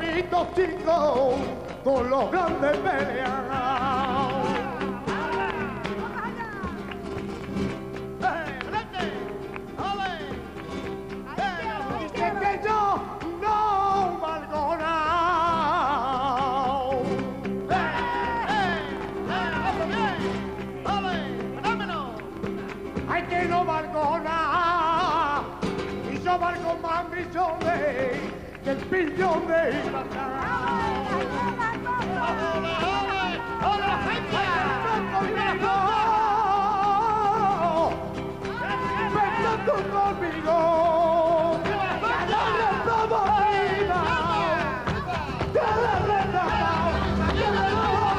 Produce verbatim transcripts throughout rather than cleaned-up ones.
bonitos chicos, con los grandes pelean. Dice que yo no valgo nada. Ay, que no valgo nada. Y yo valgo más millones que el billón de ¡Venga tú conmigo! ¡Que la reta vida! ¡Que la reta ¡Que la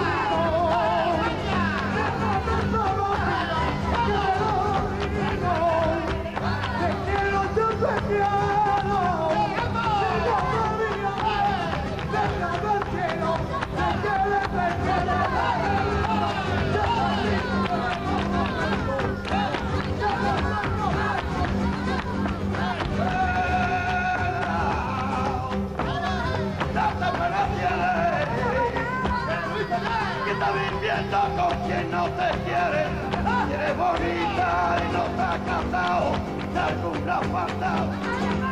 ¡Te quiero, yo te quiero! ¡Déjame el cielo! ¡Te quiero, te quiero! Que está viviendo con quien no te quiere, eres bonita y no te has casado, de alguna falta.